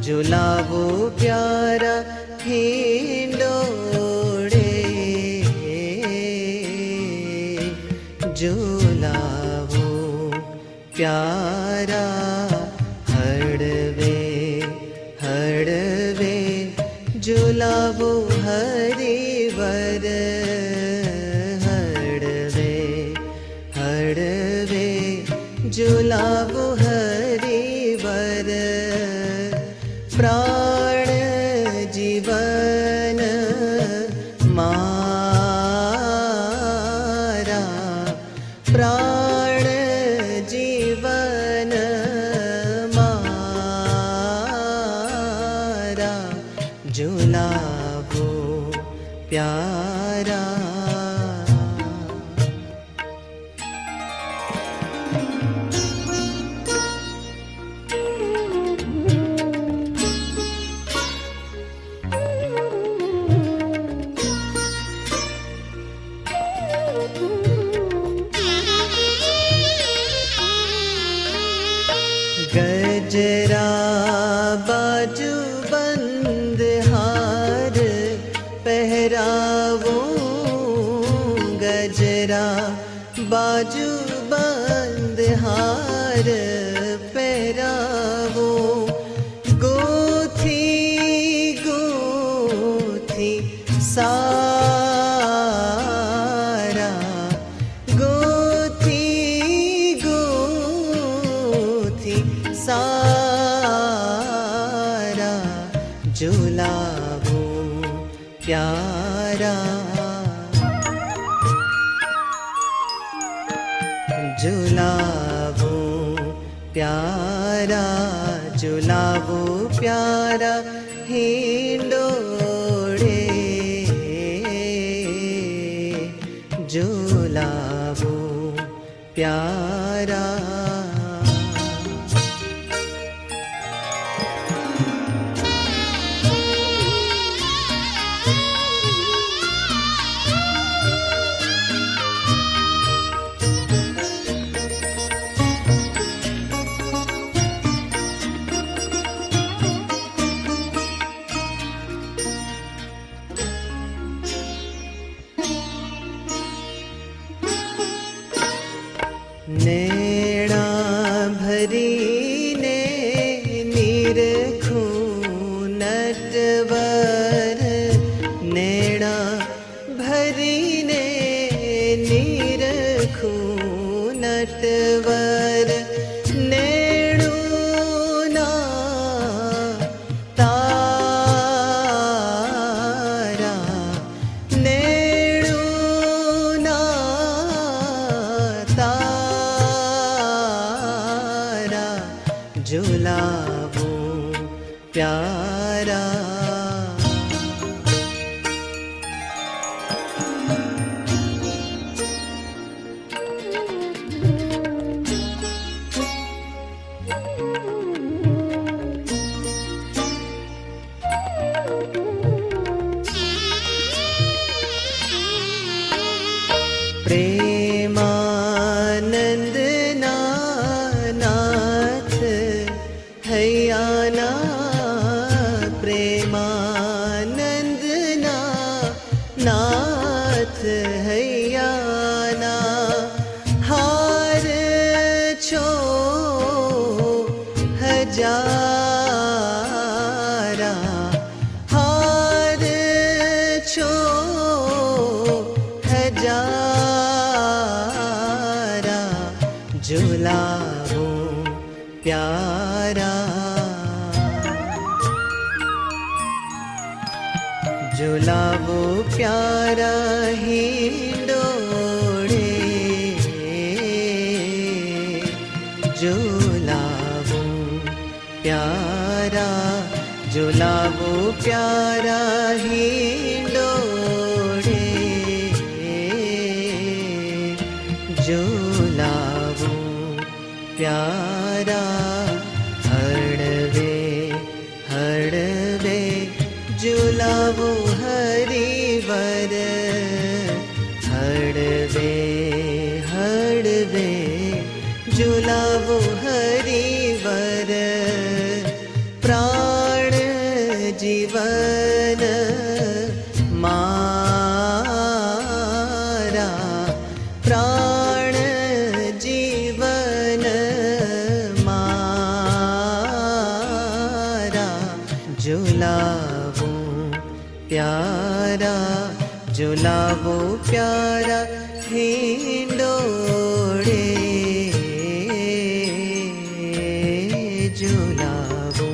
झुलावो प्यारा हिंडोड़े, झुलावो प्यारा हड़वे हड़वे, झुलावो हरिवर हड़वे हड़वे, झुलावो हरिवर। प्राण जीवन मारा, प्राण जीवन मारा, झुलावो प्यारा। गजरा बाजू बंद हार पहरावो, गजरा बाजू बंद हार पहरावो। गोथी गोथी सारा, गोथी गोथी सारा, झुलावो प्यारा। झुलावो प्यारा, झुलावो प्यारा हिंडोड़े, झुलावो प्यारा। नैना भरी ने निरखूं नटवर, नैना भरी ने निरखूं नटवर। नैणू ना तारा, नैणू ना तारा, झुलावो प्यारा। प्रेमानंद नाथ हैयाना, प्रेमानंद नाथ हैयाना। हार छो हजारा, हार छो हजारा, झुलावो प्यारा। झुलावो प्यारा हिंडोड़े, झुलावो प्यारा, झुलावो प्यारा हिंडोड़े, झुलावो प्यारा। हड़वे हड़वे, झुलावो हरिवर हड़वे हड़वे, झुलावो हरिवर। प्राण प्यारा प्राण जीवन मारा झुलावो प्यारा झुलावो प्यारा हिंडोरे झुलावो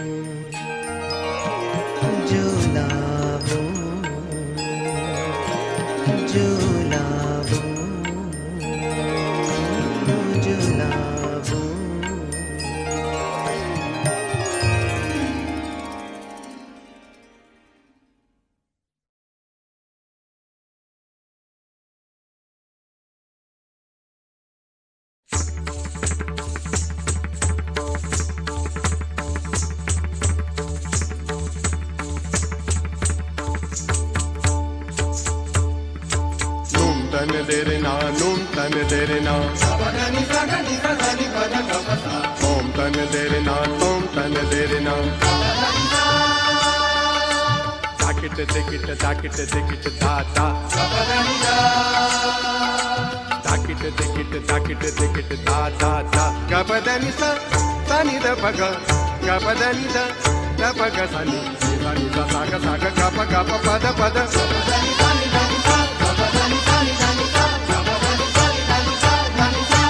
झुलावो झुलावो झुलावो। Num tan dere na om tan dere na takit tikit da da takit tikit da da gapadani sa sani da paga gapadani da paga sani sa saga gapa pada gapadani sani da sa gapadani sani da sa gapadani sani da sa।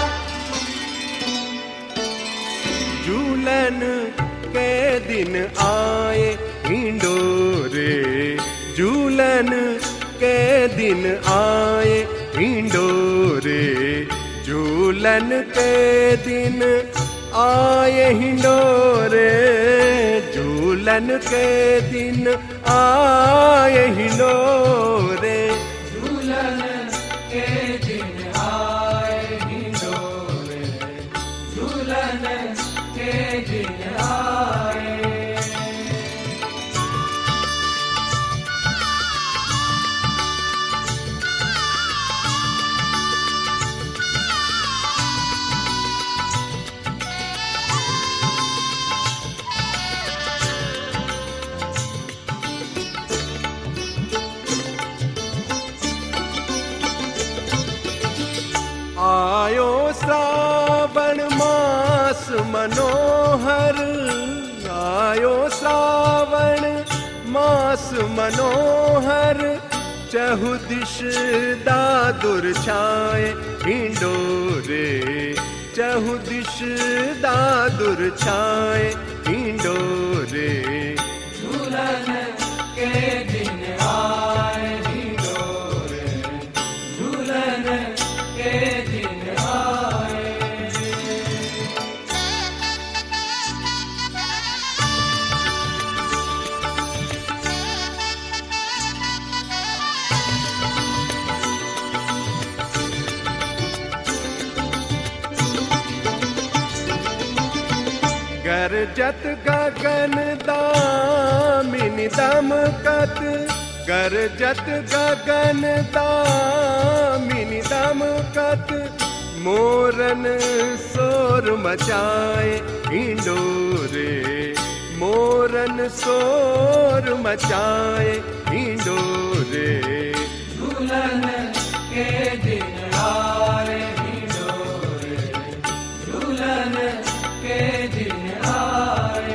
झूलन के दिन आए हिंडोरे झूलन के दिन आए हिंडोरे झूलन के दिन आए हिंडोरे झूलन के दिन आए हिंडोरे झूलन के दिन आए हिंडोरे झूलन के दिन आए। आयो श्रावण मास मनोहर आयो श्रावण मास मनोहर चहुदिश दादुर छाए हिंडोरे चहुदिश दादुर छाए हिंडोरे झूलन के दिन आए हिंडोरे झूलन के दिन आए। गरजत गगन दामिनी दमकत गरजत गगन दामिनी दमकत मोरन शोर मचाए हिंडोरे मोरन शोर मचाए हिंडोरे झूलन के दिन आए हिंडोरे झूलन के दिन आए।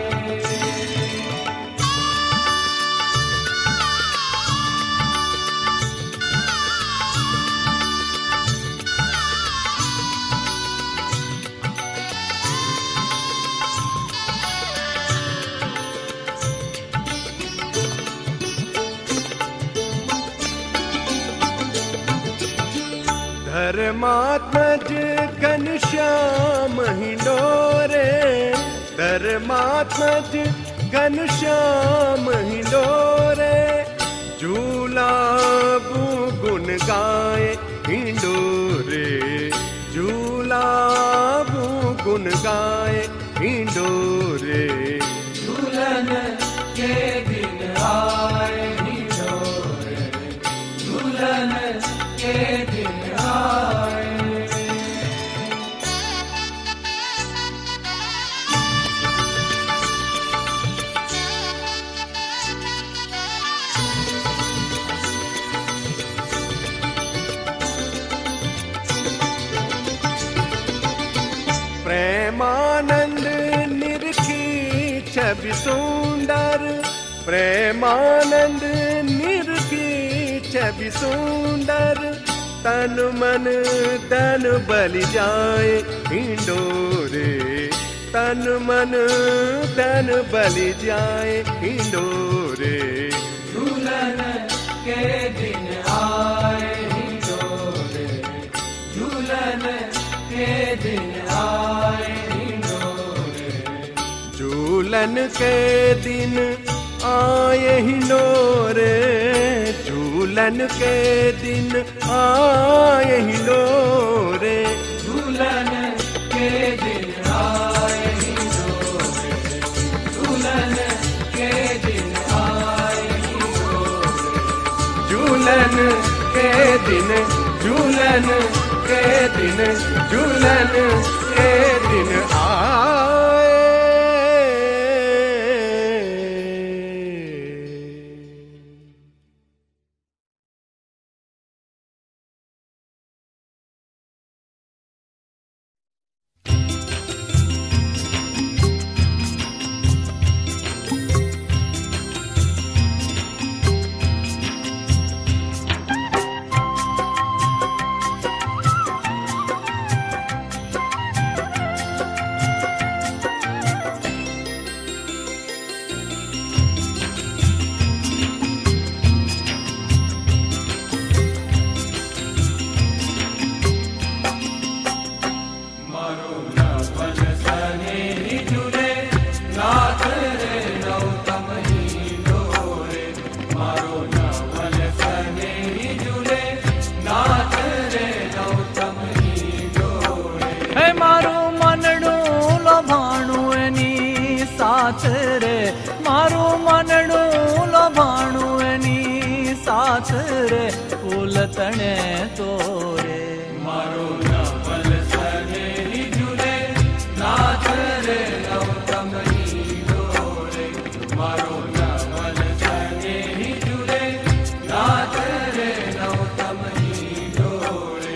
धर्मात्मज घनश्याम हिंडोरे धर्मात्मज घनश्याम हिंडोरे झूलाबू गुन गाए हिंडोरे झूलाबू गुन गाए हिंडोरे झूलन के दिन आए हिंडोरे झूलन के दिन आए। सुंदर प्रेमानंद निरखी छवि सुंदर तन मन धन बलि जाए हिंडोरे तन मन धन बलि जाए हिंडोरे झूलन के दिन आए हिंडोरे झूलन के दिन आए हिंडोरे झूलन के दिन आए हिंडोरे झूलन के दिन आए हिंडोरे झूलन के दिन आए हिंडोरे झूलन के दिन आए हिंडोरे झूलन के दिन झूलन के दिन झूलन के दिन आए मारू मनडू लोभाणू एनी साथ रे फूल तणे तोरे मारो नवल सने झूले नाथ रे नवतम ही डोरे मारो नवल सने झूले नाथ रे नवतम ही डोरे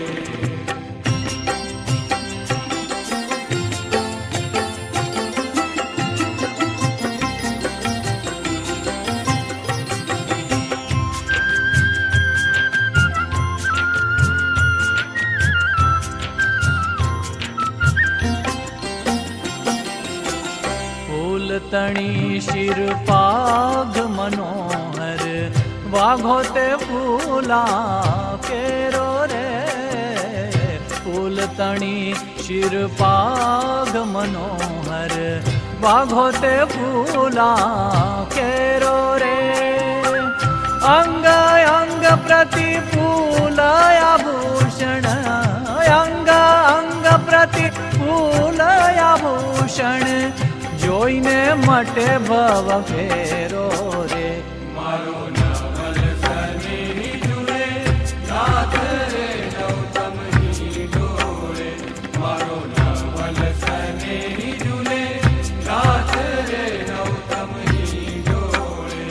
तणी शिर पाघ मनोहर वाघोते फूला केरो रे फूल तणी शिर पाघ मनोहर वाघोते फूला केरो रे अंग अंग प्रति फूल आभूषण अंग अंग प्रति फूल आभूषण जोईने मटे भव फेरो रे मारो नवल सने झूले नाथ रे नवतम ही डोरे मारो नवल सने झूले नाथ रे नवतम ही डोरे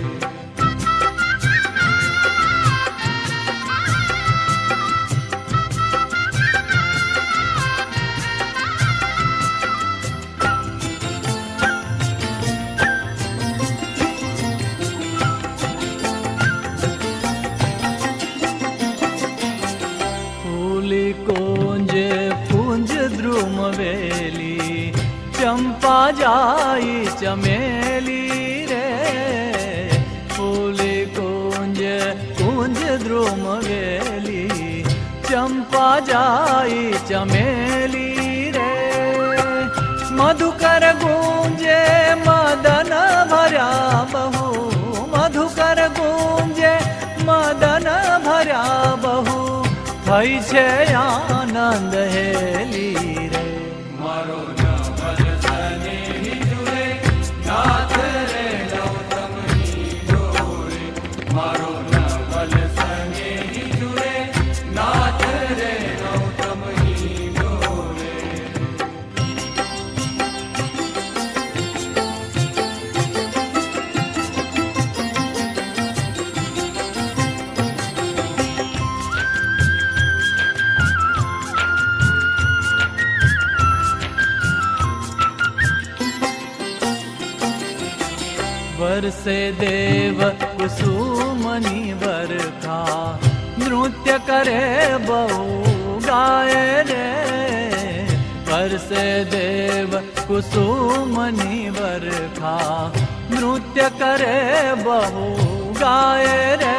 चंपा जाई चमेली रे फूली कुंज कुंज द्रुम वेली चंपा जाई चमेली रे मधुकर गूंजे मदन भरा बहु मधुकर गूंजे मदन भरा बहु थई छे आनंद हेली रे मारो नाथ रे नवतम ही डोरे मारो नवल सने झूले नाथ रे नवतम ही डोरे बरसे देव कुसुमनि बरखा, नृत्य करे बहु गाए रे। बरसे देव कुसुमनि बरखा, नृत्य करे बहु गाए रे।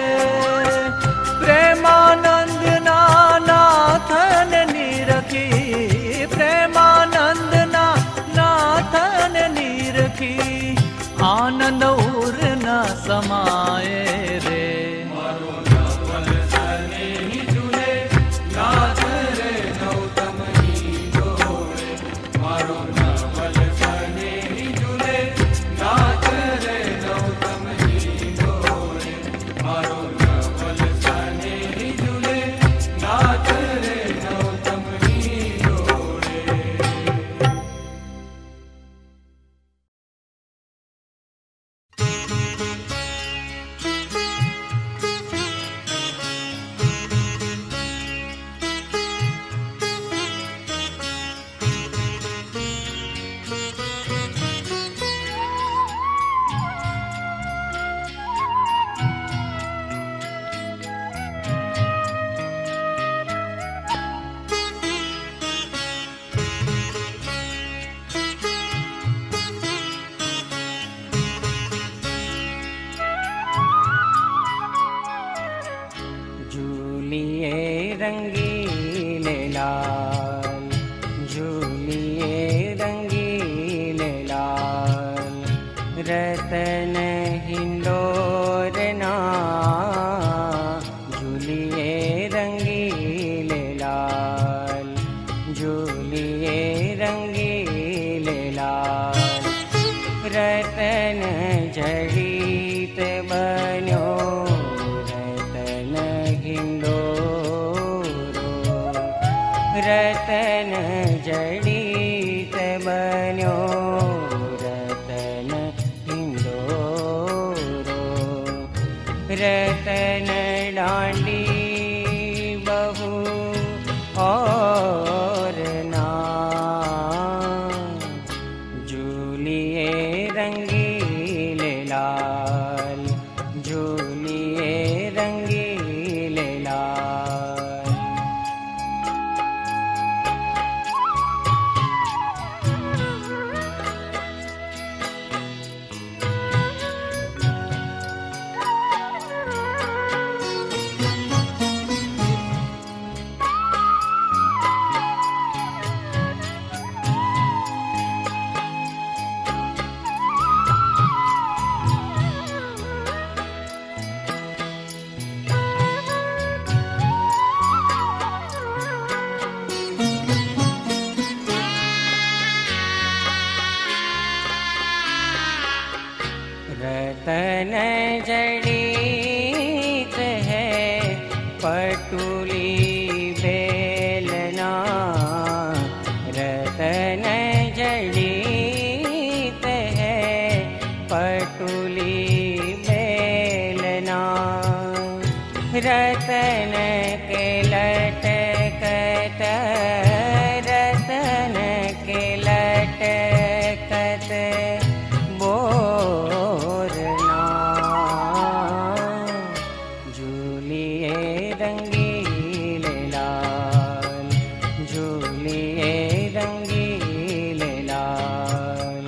प्रेमानंद नाथन निरखी, प्रेमानंद नाथन निरखी, आनंद उर न समाए रे। मारो नवल सनेही झूले, नाथ रे नौतम ही डोरे। मारो नवल सनेही झूले, नाथ रे नौतम ही डोरे। मारो नवल सनेही झूले, नाथ रे नौतम ही डोरे। झूलिए रंगीले लाल, झूलिए रंगीले लाल, रतन हिंडोरना। झूलिए रंगीले लाल, झूलिए रंगीले लाल, रतन जड़ीत बन्यो रतन हिंडोरो। रतन जड़ीत बन्यो रतन हिंडोरो। रतन डांडी बहु और ना। झूलिए रंगीले लाल, झूलिए रंगीले लाल। रतन जड़ीत है पटुली बेलना। रतन जड़ीत है पटुली बेलना। रतन के लटकत, रतन के लटकत बोरना। झूलिए रंगीले लाल, झूलिए रंगीले लाल।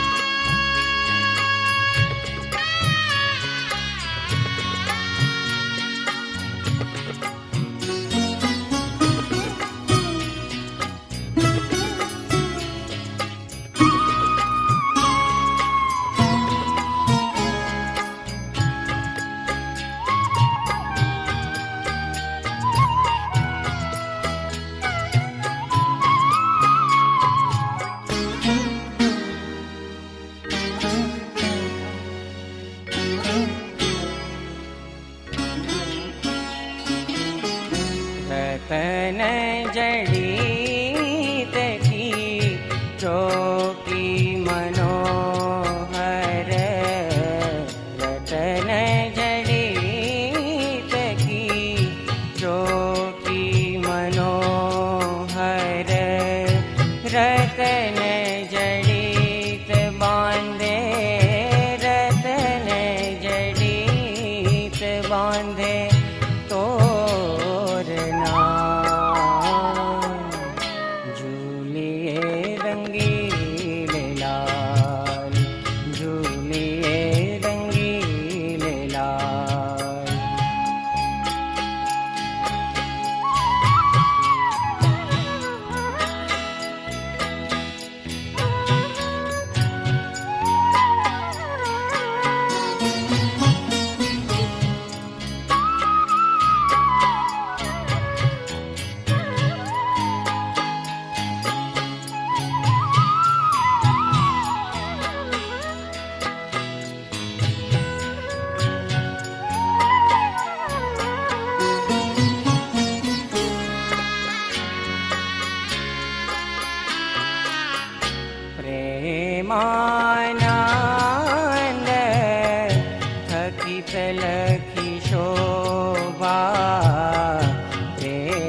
रतन जड़ीत की चौकी मनोहर। रतन जड़ीत की चौकी मनोहर। रतन जड़ीत बांधे, रतन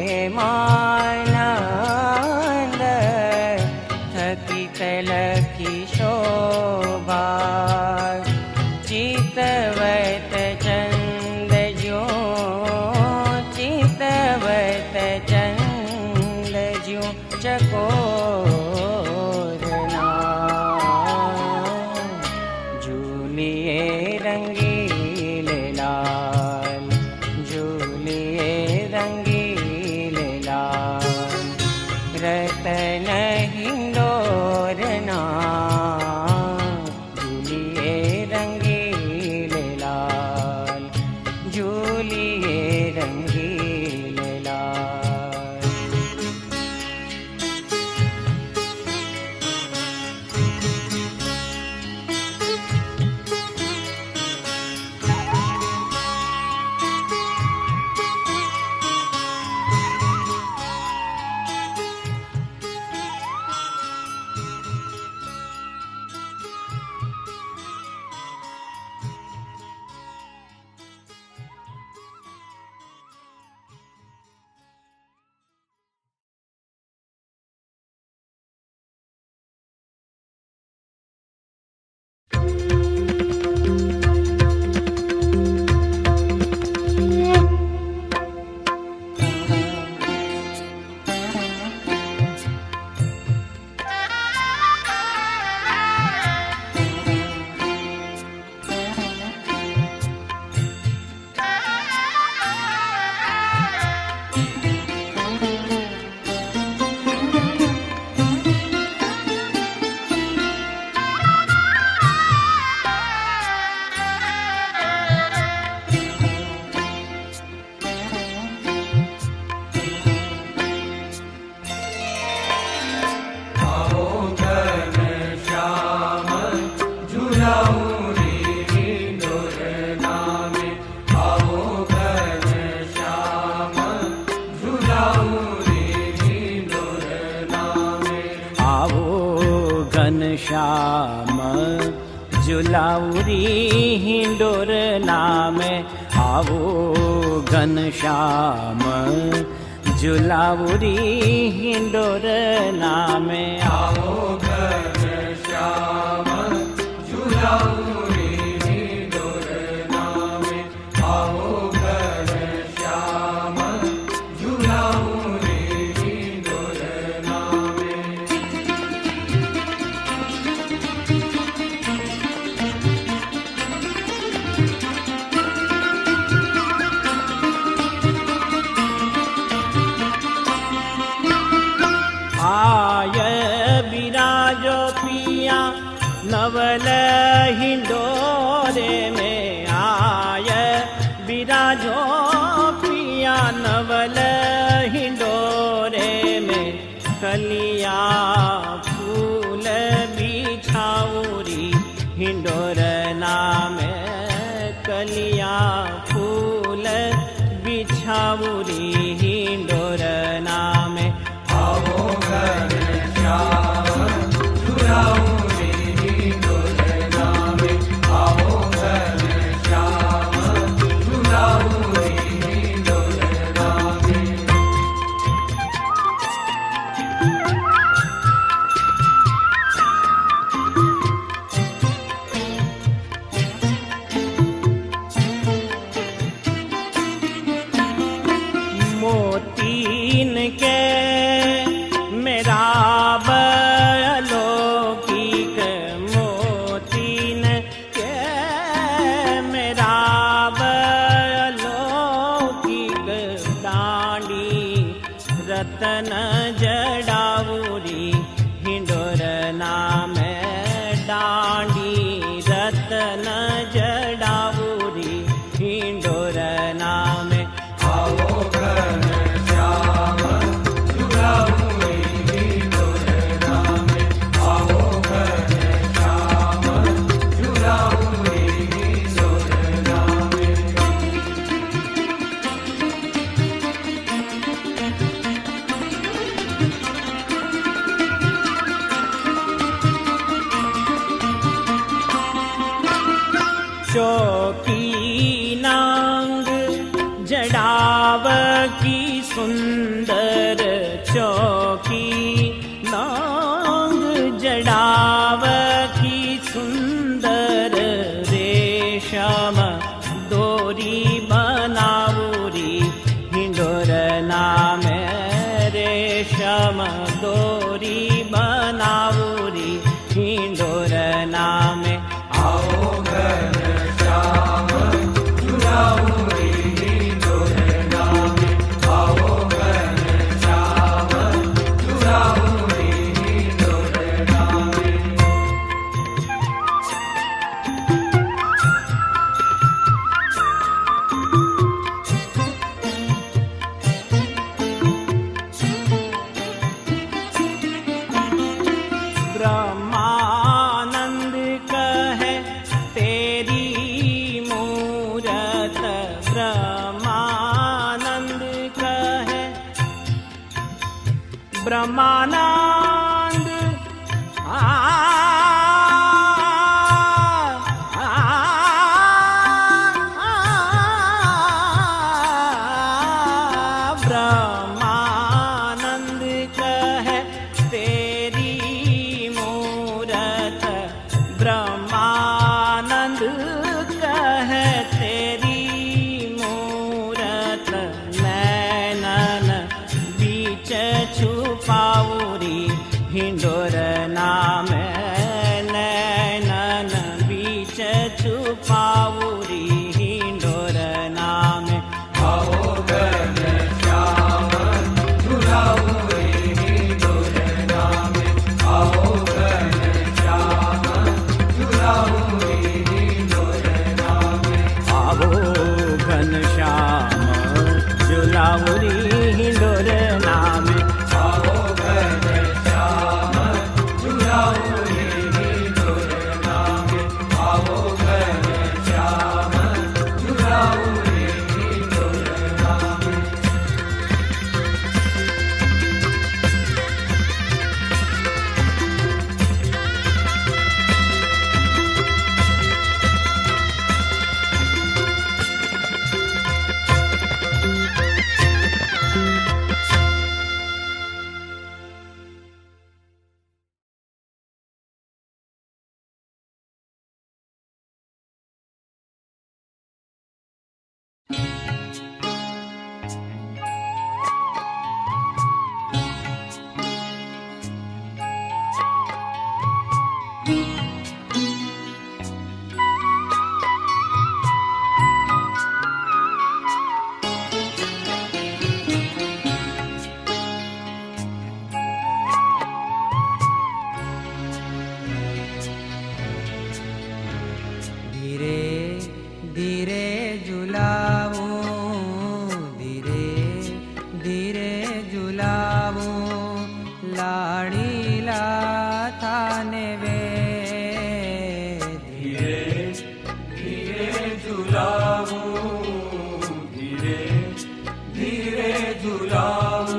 प्रेमानंद थकी तलकी शोभा चितवत चंद ज्यो चितवत चंद ज्यो चकोरना झूलिए रंगीले लाल झूलिए रंगीले लाल रतन हिंडोरना झूलिए रंगीले लाल झूलिए रंगीले लाल। श्याम झुलाउरी हिंडोरना में आवो घनश्याम झुलाउरी हिंडोरना में आओ घनश्याम झुलाउरी हिंडोरना में आओ घनश्याम झुलाउरी हिंडोरना में। आय बिराजो पिया नवल हिंडोरे में आय बिराजो पिया नवल हिंडोरे में कलिया फूल बिछाऊरी हिंडोरना में कलिया फूल बिछाऊरी हिंडोरना में आओ घनश्याम झुलाउरी हिंडोरना में आओ घनश्याम झुलाउरी हिंडोरना में। मोतीन के मेरा बलौकिक मोतीन के मेरा बलौकिक डांडी रतन जड़ाऊरी हिंडोरना में डांडी रतन जड़ाऊरी हिंडोरना में आओ घनश्याम झुलाउरी हिंडोरना में आओ घनश्याम झुलाउरी हिंडोरना में। सुंदर चौकी लौंग जड़ाव की सुंदर रेशम डोरी बनावरी हिंडोरना में रेशम डोरी बनावरी हिंडोरना में आओ घनश्याम झुलाऊरी हिंडोरना में आओ घनश्याम झुलाऊरी हिंडोरना में ब्रह्मानंद कहे तेरी मूरत ब्रह्मानंद कहे ब्रह्मानंद ब्रह्मानंद कहे तेरी मूरत ब्रह्मानंद कहे तेरी मूरत नैनन बीच छुपाऊरी हिंडोरना में नैनन बीच छुपाऊरी हिंडोरना में आओ घनश्याम झुलाऊरी हिंडोरना में आओ घनश्याम झुलाऊरी हिंडोरना में आवो घनश्याम झुलाऊरी हिंडोरना में आओ घनश्याम झुलाऊरी हिंडोरना में आओ घनश्याम झुलाऊरी हिंडोरना में धीरे धीरे झुलाऊं धीरे धीरे झुलाऊं लाड़ीला थाने वे धीरे धीरे झुलाऊं धीरे धीरे झुलाऊं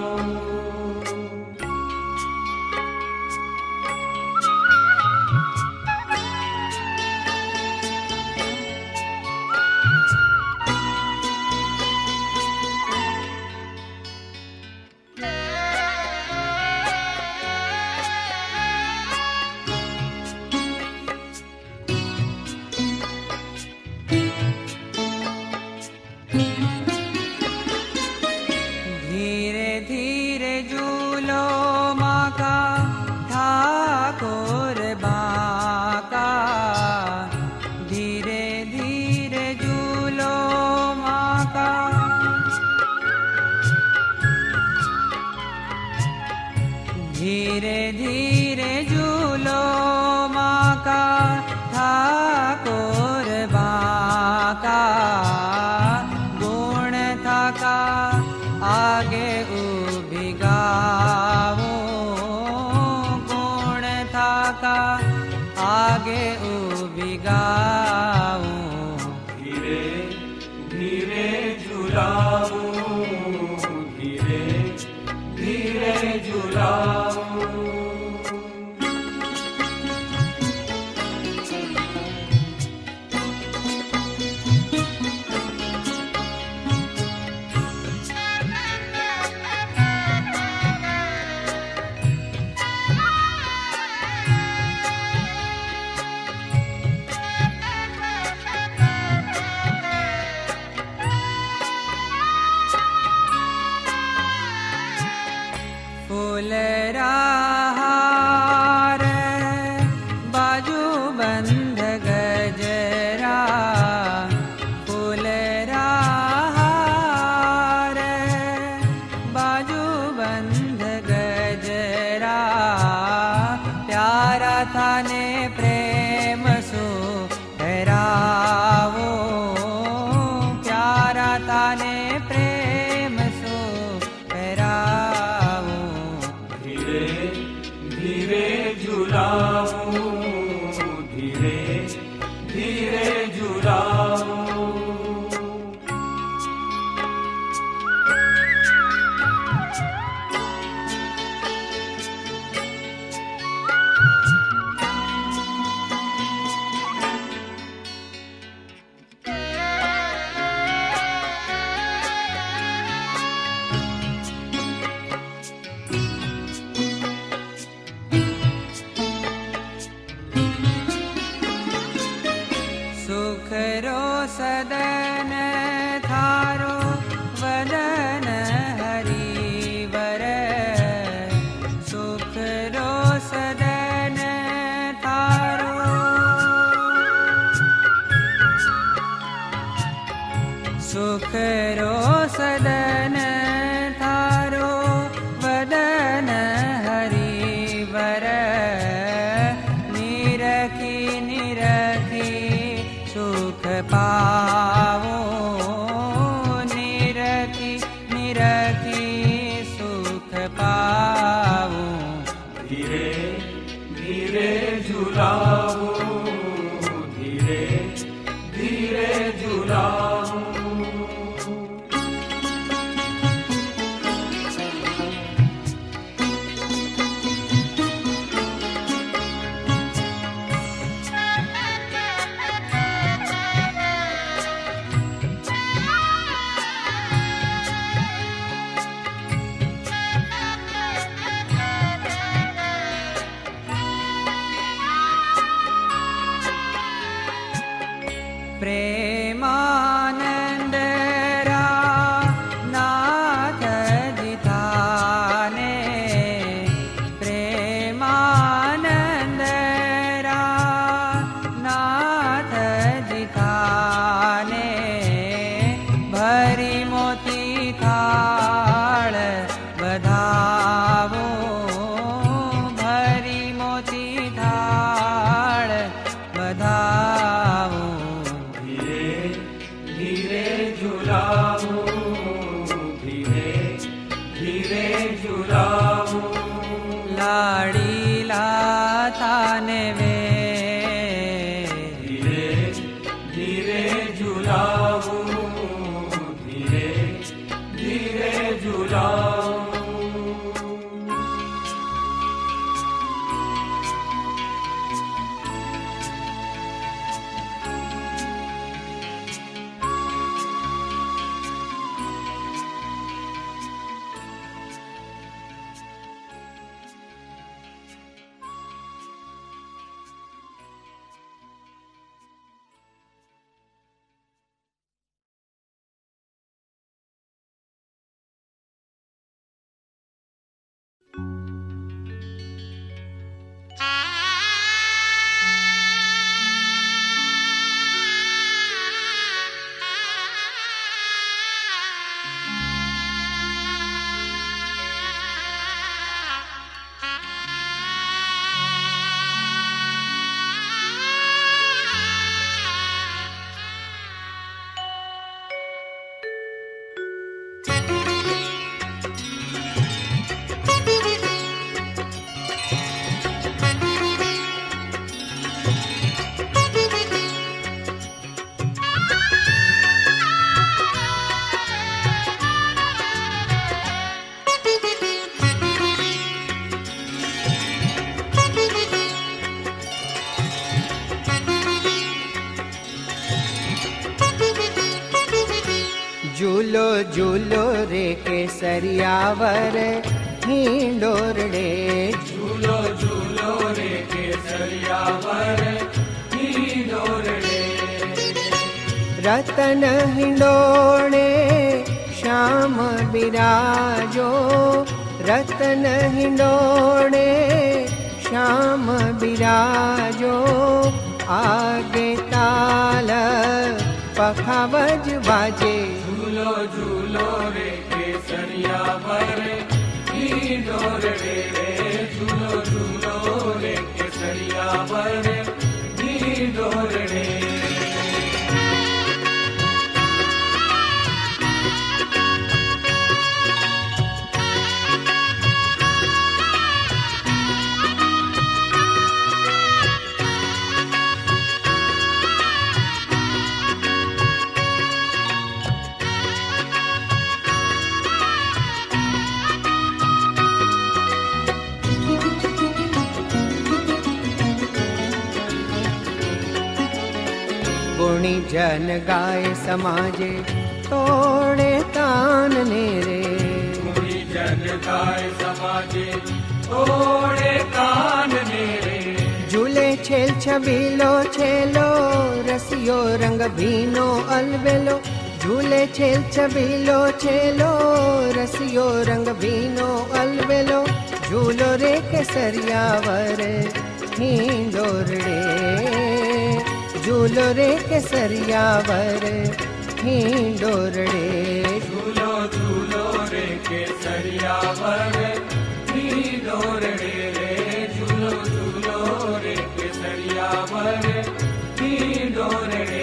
धीरे धीरे झूलो माँ का ठाकुर बाका धीरे धीरे झूलो माँ का धीरे धीरे झूलो माँ का ठाकुर बाका गुण था का आगे उभी गाऊं गुण था का आगे उभी गाऊं धीरे धीरे झुलाऊं धीरे धीरे झुलाऊं फूलराहार बाजू बंध गजरा फूलराहार बाजू बंध गजरा प्यारा था ने प्रेम सो ठहरावो प्यारा था ने प्रेम सो ठहरावो धीरे धीरे झुलाऊं धीरे धीरे झुलाऊं सुखरो सदन थारो वदन हरिवर सुखरो सदन थारो सुखरो सदन थारो वदन हरिवर निरखी निरखी सुख पावो निरखी निरखी सुख पावो धीरे धीरे झुलाऊं धीरे धीरे झुलाऊं प्रेमानंद रा नाथ जिताने प्रेमानंद रा नाथ जिताने भरी मोती थाल बधावो भरी मोती थाल बधावो धीरे झुलाऊं धीरे धीरे झुलाऊं लाड़ीला थाने वे धीरे धीरे झुलाऊं धीरे धीरे झुलाऊं झूलो झूलो रे केसरियावर हिंडोरड़े झूलो झूलो रे केसरियावर हिंडोरड़े रतन हिंडोणे श्याम बिराजो रतन हिंडोणे श्याम बिराजो, आगे ताल पखावज बाजे। झूलो झूलो रे केसरिया वर डोरड़े रे, झूलो झूलो रे केसरिया वर डोरड़े। गुणी जन गाय समाजे तोड़े तान नेरे। गुणी जन गाय समाजे तोड़े तान नेरे। झूले छेल छबीलो छेलो रसियो रंग भीनो अलबेलो। झूले छेल छबीलो छेलो रसियो रंग भीनो अलबेलो। झूलो रे केसरिया वर हिंडोरड़े, झूलो रे केसरिया वर हिंडोरड़े। झूलो झूलो रे केसरिया वर डोरड़े रे, झूलो झूलो रे केसरिया वर डोरड़े।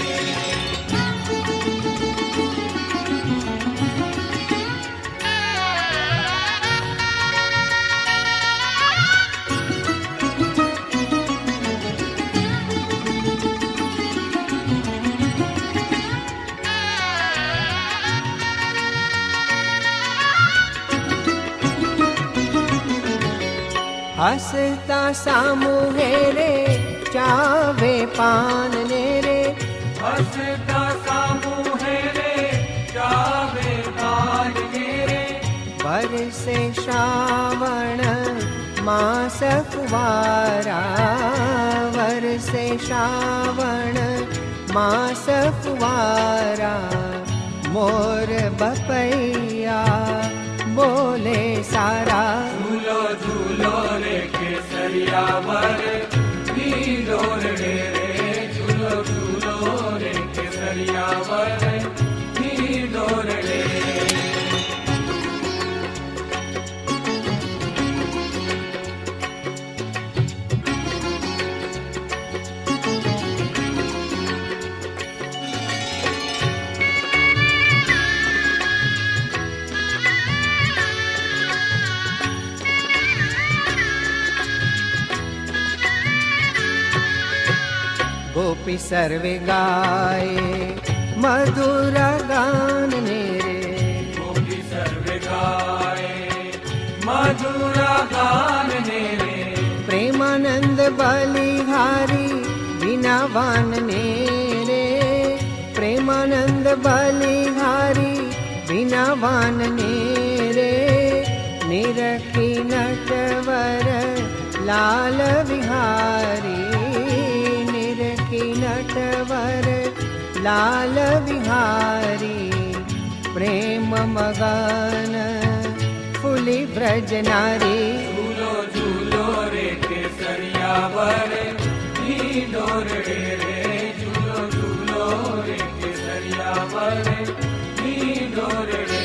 हसता सामूहे रे चावे पान नेरे। हसता सामूहे रे चावे पान नेरे। बरसे श्रावण मास फुवारा, बरसे श्रावण मास फुवारा। मोर बपैया बोले सारा। झूलो झूलो रे केसरिया वर डोरड़े रे, झूलो झूलो रे केसरिया वर डोरड़े। गोपी सर्वे गाए मधुर गान नेरे। गोपी सर्वे गाए मधुर गान नेरे। प्रेमानंद बलिहारी बिनावान नेरे। प्रेमानंद बलिहारी बिनावान नेरे। निरखी नटवर लाल विहारी, नटवर लाल विहारी। प्रेम मगन फुली ब्रज नारी। झूलो झूलो रे केसरिया वर डोरड़े रे, झूलो झूलो रे केसरिया वर डोरड़े।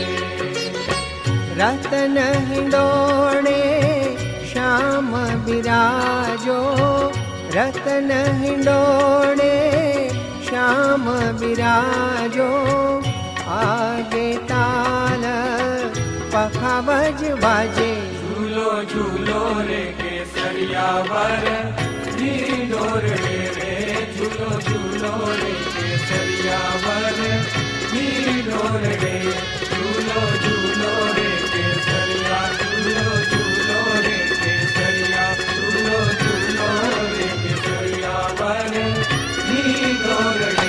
रतन हिंडोणे श्याम बिराजो, रतन हिंडोणे श्याम बिराजो। आगे ताल पखावज बाजे। झूलो झूलो रे केसरिया वर डोरड़े रे, झूलो झूलो रे केसरिया वर डोरड़े। झूलो झूलो रे केसरिया, झूलो झूलो रे केसरिया, झूलो झूलो रे केसरिया वर डोरड़े।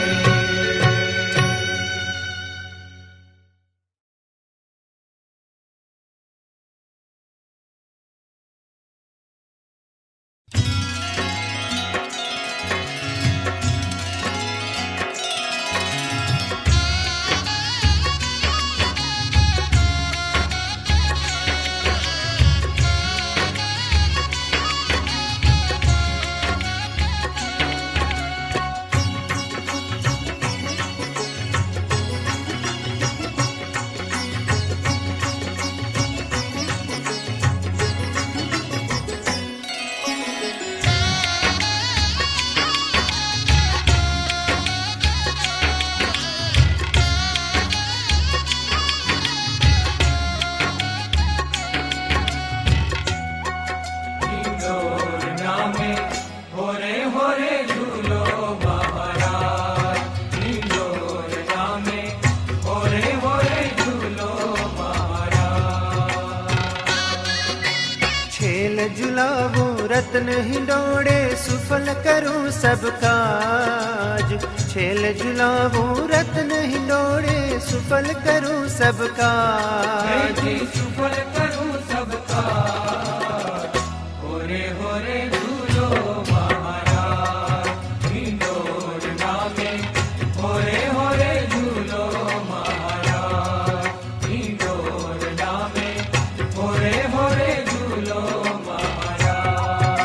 छेल झुलावूं रत्न हिंडोड़े सुफल करूं सब काज। छेल झुलावूं रत्न हिंडोड़े सुफल करूं सब काज। सुफल करूं सब काज। होरे होरे झूलो महाराज हिंडोर नामे। होरे होरे झूलो महाराज हिंडोर नामे। होरे होरे झूलो महाराज।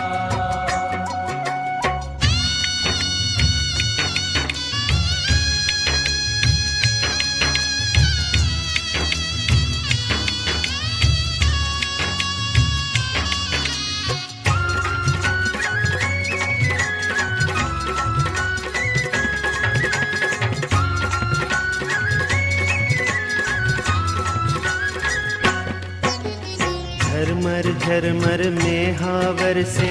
झरमर झरमर मेहावर से,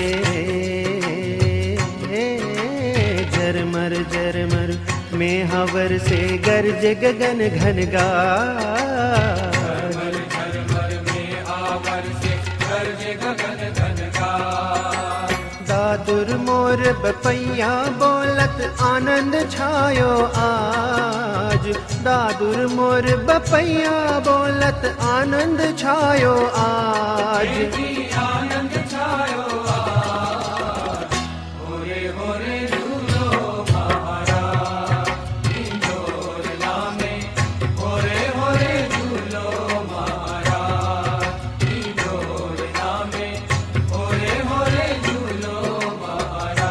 झरमर झरमर मेहावर से गरज गगन घनघार। झरमर झरमर में आवर से गरज गगन घनघार। दादुर मोर बपैया बोलत आनंद छायो आज। दादुर मोर बपैया बोलत आनंद छायो आज। आनंद छायो आज। होरे होरे झूलो महाराज हिंडोर नामे। होरे होरे झूलो महाराज हिंडोर नामे। होरे होरे झूलो महाराज।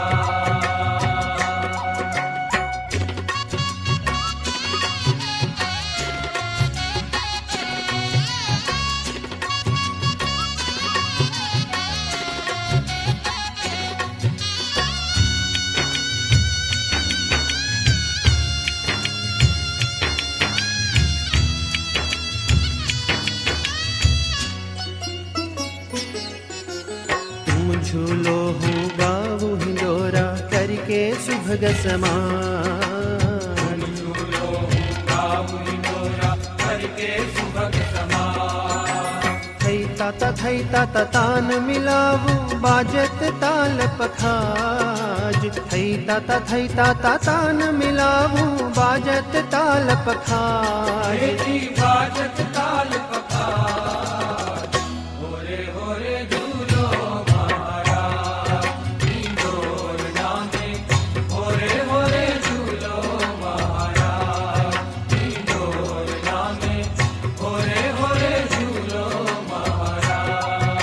तुम झूलो हो गाऊ हिंडोरा करके सुभग समान। झूलो गाऊ हिंडोरा करके सुभग समान। थई ताता तान मिलावू बाजत ताल पखाज। थई ताता तान मिलावू बाजत ताल पखाज। बाजत ताल पखाज। होरे होरे झूलो महाराज हिंडोर नामे। होरे होरे झूलो महाराज हिंडोर नामे। होरे होरे झूलो महाराज।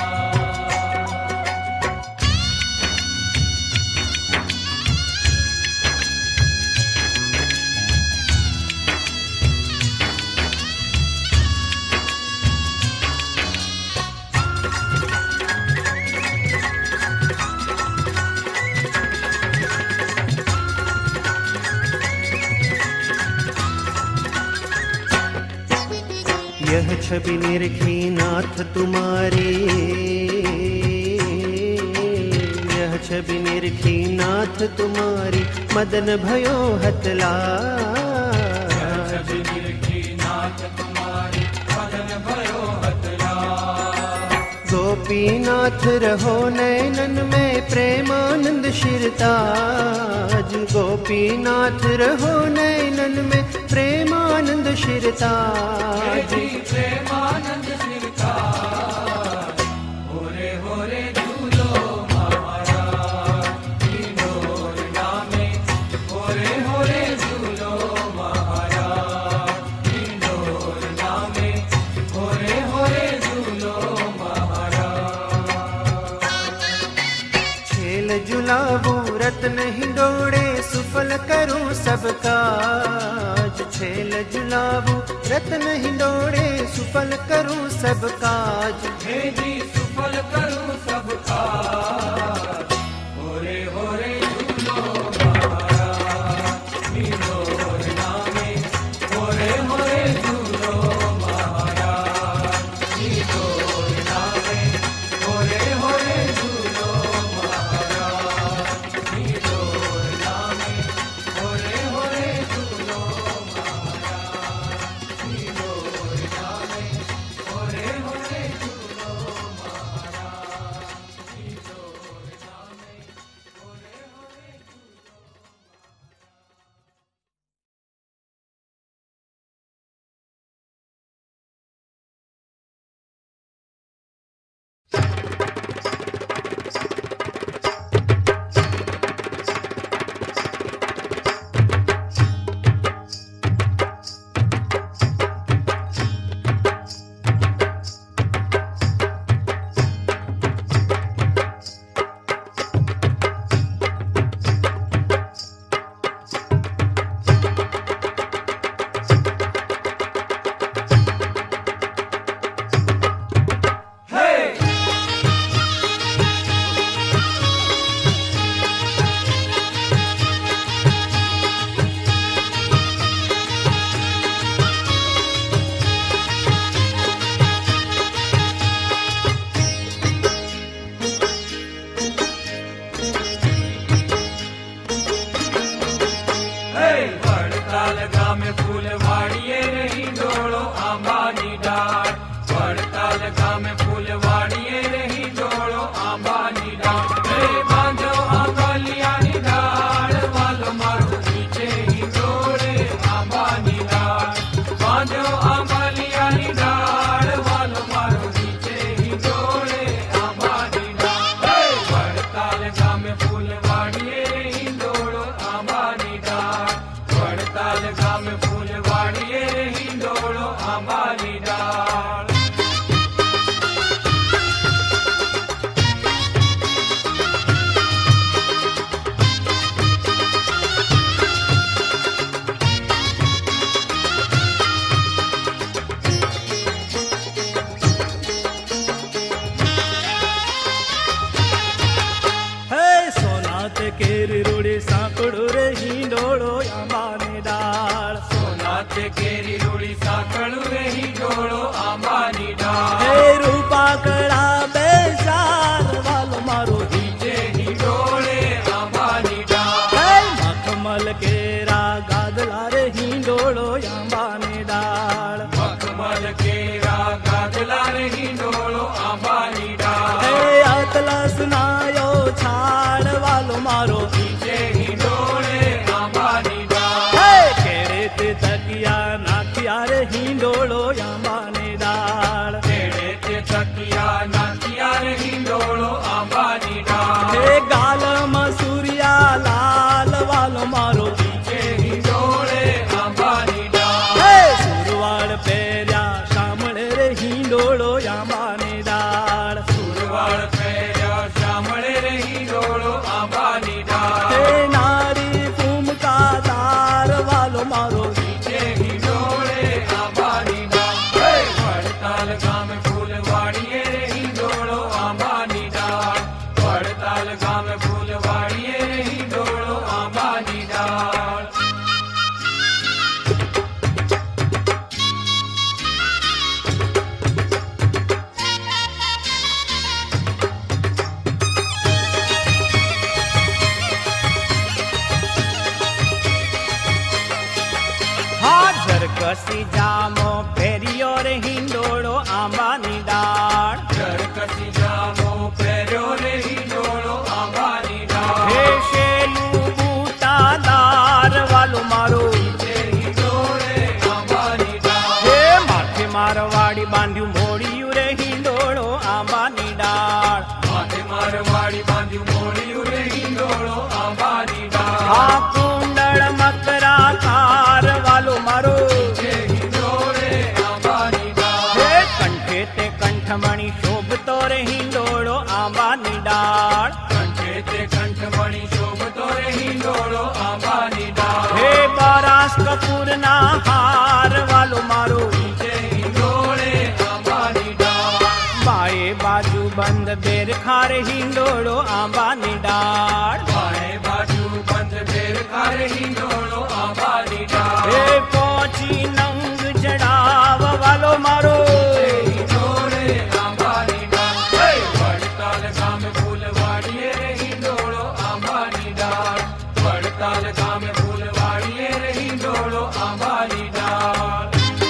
यह छवि निरखी नाथ तुम्हारी। यह छवि निरखी नाथ तुम्हारी मदन भयो हतला। नाथ तुम्हारी मदन भयो हतला। गोपीनाथ रहो नैनन में प्रेमानंद शिरताज। गोपीनाथ रहो नैनन में प्रेमानंद शिरताज। प्रेमानंद शिरताज। होरे होरे झूलो महाराज हिंडोर नामे। होरे होरे झूलो महाराज हिंडोर नामे। होरे होरे झूलो महाराज। छेल झुलावूं रत्न हिंडोड़े सुफल करूं सब काज। छेल झुलावूं रत्न हिंडोड़े सुफल करूं सब काज। हे जी सुफल करूं सब काज। होरे होरे झूलो महाराज हिंडोर नामे। होरे होरे झूलो महाराज हिंडोर नामे। होरे होरे झूलो महाराज हिंडोर नामे। होरे होरे झूलो महाराज हिंडोर नामे। होरे होरे झूलो ગામે ફૂલવાડીએ રહી ડોળો આંબાની ડાળ હે બાંધો આંબલિયાની ડાળ વાલો મારો નીચે હિંડોળે આંબાની ડાળ બાંધો આંબલિયાની ડાળ વાલો મારો નીચે હિંડોળે આંબાની ડાળ હે વડતાલ ગામે ફૂલવાડીએ રહી ડોળો આંબાની ડાળ વડતાલ ગામે ફૂલવાડીએ રહી ડોળો આંબાની ડાળ केरी रूड़ी साकड़ो रे हिंडोळो आंबानी डाळ सोनाते केरी रूड़ी साकड़ो रे हिंडोळो आंबानी डाळ हे रूपाकड़ा बेसार वालो मारो नीचे हिंडोळे आंबानी डाळ हे मखमल केरा गादला रे हिंडोळो आंबानी डाळ मखमल केरा गादला रे हिंडोळो आंबानी डाळ हे आतला सुनायो छाड़ वालो मारो नीचे हिंडोळे आंबानी डाळ हे केरे ते तकिया नाकिया रे हिंडोळो आंबानी डाळ केड़े ते तकिया नाकिया रे हिंडोळो आंबानी डाळ हे गाल मसूरिया लाल वालो मारो नीचे हिंडोळे आंबानी डाळ हे सुरवाळ पेर्या शामळे रे हिंडोळो आंबानी डाळ सुरवाळ पेर्या शामळे रे हिंडोळो आंबानी डाळ हे नारी फुमका दार वालो मारो नीचे हिंडोळे आंबानी डाळ हे वडताल गामे फूलवाड़िए रे हिंडोळो आंबानी डाळ वडताल गामे फूलवाड़िए रे हिंडोळो आंबानी डाळ हाजर कसी जामो पेरियो रे हिंडोळो आंबानी डाळ जरकसी जामो पेर्यो रे हिंडोळो आंबानी डाळ हे शेलू बूटा दार वालो मारो नीचे हिंडोळे आंबानी डाळ हे माथे मारवाड़ी बांध्यू मोड़ियू रे हिंडोळो आंबानी डाळ माथे मारवाड़ी बांध्यू मोड़ियू रे हिंडोळो आंबानी डाळ हा कुंडळ मकरा कार वालो मारो नीचे हिंडोळे आंबानी डाळ हे कंठे ते कंठमणी शोभतो रे हिंडोळो आंबानी डाळ कंठे ते कंठमणी शोभतो रे हिंडोळो आंबानी डाळ हे बारास कपूरना हार वालो मारो नीचे हिंडोळे आंबानी डाळ बाये बाजू बंद बेर खार हिंडोळो आंबानी डाळ बाए बाजू बंद बेर खारे हिंडोळो आंबानी डाळ हे पोची नंग जड़ाव वालो मारो हिंडोळे आंबानी डाळ हे वडताल गामे फूलवाड़िए रे हिंडोळो आंबानी डाळ वडताल गामे फूलवाड़िए रे हिंडोळो आंबानी डाळ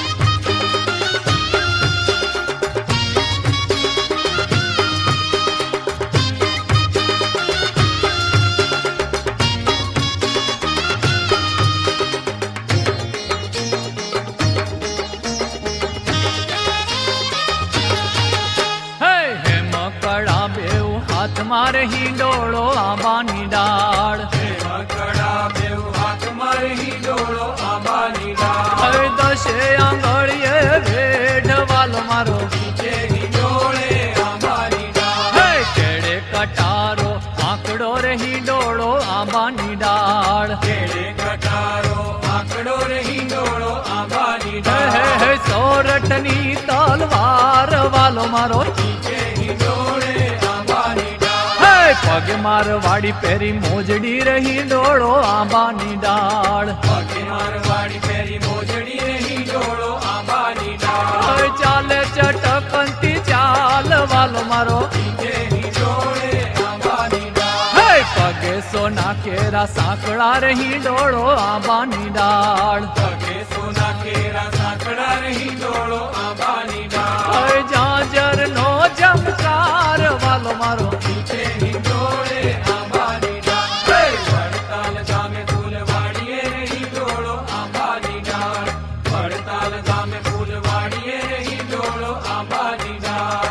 हे मकड़ा बेव हाथ मारे हिंडोळो आंबानी डाळ मकड़ा बेव हाथ मारे हिंडोळो आंबानी डाळ हे दशे आंगळिये वेढ वालो मारो नीचे हिंडोळे आंबानी डाळ हे केड़े कटारो आंकड़ो रे हिंडोळो आंबानी डाळ केड़े कटारो आंकड़ो रे हिंडोळो आंबानी डाळ हे सोरठनी तलवार वालो मारो नीचे हिंडोळे आंबानी डाळ हे पग मारवाड़ी पेरी मोजड़ी रे हिंडोळो आंबानी डाळ पगे मारवाड़ी पेरी मोजड़ी रे हिंडोळो आंबानी डाळ हे चाले चटकंती चाल वालो मारो नीचे हिंडोळे आंबानी डाळ हे पगे सोना केरा साकड़ा रे हिंडोळो आंबानी डाळ पगे सोना કેરા સાંકળા રહી ડોળો આંબાની ડાળ ઓય જાજર નો ચમકાર વાલો મારો નીચે હિંડોળે આંબાની ડાળ વડતાલ ગામે ફૂલવાડીએ રહી ડોળો આંબાની ડાળ વડતાલ ગામે ફૂલવાડીએ રહી ડોળો આંબાની ડાળ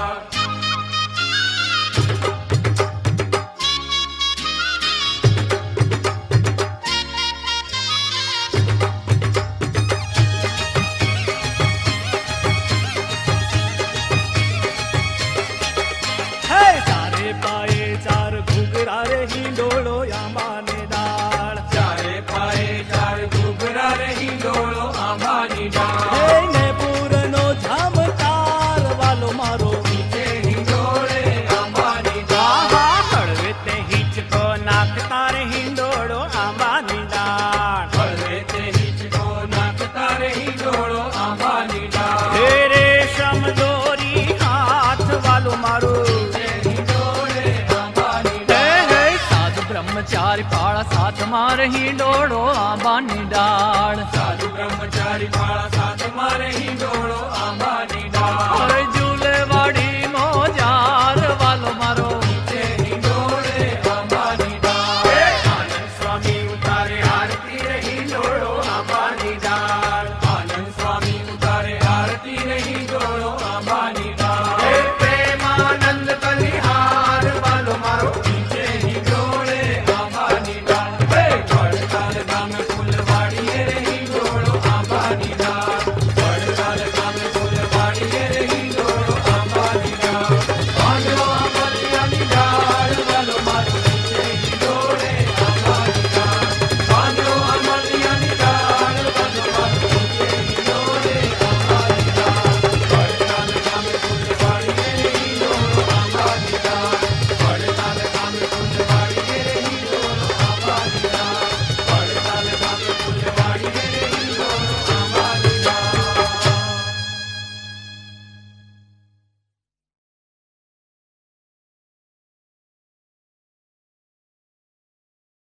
ચારે પાયે ચાર ઘૂઘરા રે હિંડોળો આંબાની ડાળ ચારે પાયે ચાર ઘૂઘરા રહી ડોળો આંબાની ડાળ ને પૂરનો જામતાર વાલો મારો નીચે હિંડોળે આંબાની ડાળ હળવે તે હિંચકો નાખતા રે હિંડોળો આંબાની ડાળ હળવે તે હિંચકો નાખતા રહી ડોળો આંબાની ડાળ હે રેશમ દોરી હાથ વાલો મારો હિંડોળે આંબાની હે હે સાધુ બ્રહ્મચારી પાળા સાથમાં રહી ડોળો આંબાની ડાળ સાધુ બ્રહ્મચારી પાળા સાથમાં રહી ડોળો આંબાની ડાળ